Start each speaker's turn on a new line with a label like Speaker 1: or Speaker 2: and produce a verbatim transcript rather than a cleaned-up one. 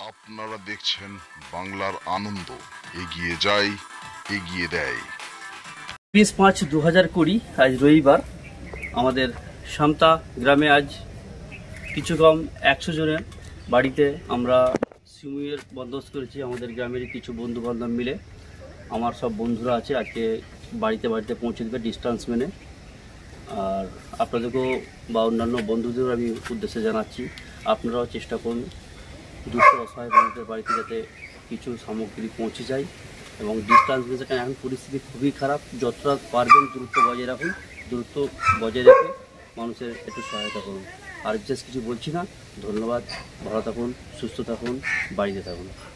Speaker 1: আপনারা দেখছেন বাংলার আনন্দ, এগিয়ে যায় এগিয়ে দেয়।
Speaker 2: বিশ পাঁচ দু হাজার কুড়ি আজ রবিবার আমাদের সামতা গ্রামে আজ কিছু কম একশো জনের বাড়িতে আমরা সিমুইয়ের বন্দোবস্ত করেছি। আমাদের গ্রামের কিছু বন্ধু বান্ধব মিলে আমার সব বন্ধুরা আছে, আজকে বাড়িতে বাড়িতে পৌঁছে দেবে ডিস্টেন্স মেনে। আর আপনাদেরকেও বা অন্যান্য বন্ধুদেরও আমি উদ্দেশ্যে জানাচ্ছি, আপনারাও চেষ্টা করুন দুশো অসহায় মানুষদের বাড়িতে যাতে কিছু সামগ্রী পৌঁছে যায়। এবং ডিস্টেন্স মেনটেন এখন পরিস্থিতি খুবই খারাপ, যতটা পারবেন দূরত্ব বজায় রাখুন, দূরত্ব বজায় রেখে মানুষের একটু সহায়তা করুন। আর বিশেষ কিছু বলছি না, ধন্যবাদ, ভালো থাকুন, সুস্থ থাকুন, বাড়িতে থাকুন।